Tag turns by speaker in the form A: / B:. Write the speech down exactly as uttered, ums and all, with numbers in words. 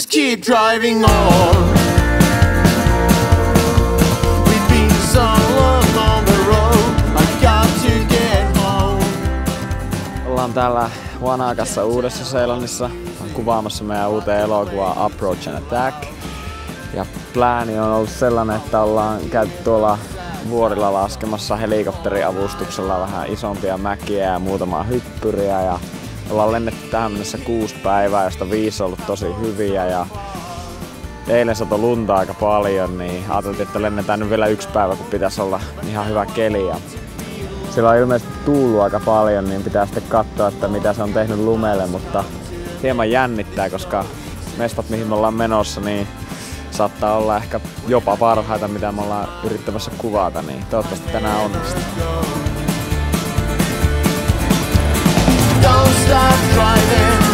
A: just keep driving on. We've been so long on the road, I got to get home.
B: Ollaan täällä Wanakassa Uudessa-Seelannissa kuvaamassa meidän uuteen elokuvaa Approach and Attack. Ja plääni on ollut sellainen, että ollaan käyty tuolla vuorilla laskemassa helikopteriavustuksella vähän isompia mäkiä ja muutamaa hyppyriä. Ja ollaan lennetty tähän mennessä kuusi päivää, josta viisi on ollut tosi hyviä. Ja eilen satoi lunta aika paljon, niin ajateltiin, että lennetään nyt vielä yksi päivä, kun pitäisi olla ihan hyvä keli. Ja siellä on ilmeisesti tuullut aika paljon, niin pitää sitten katsoa, että mitä se on tehnyt lumelle, mutta hieman jännittää, koska mestat, mihin me ollaan menossa, niin saattaa olla ehkä jopa parhaita, mitä me ollaan yrittämässä kuvata, niin toivottavasti tänään onnistuu.
A: Don't stop driving.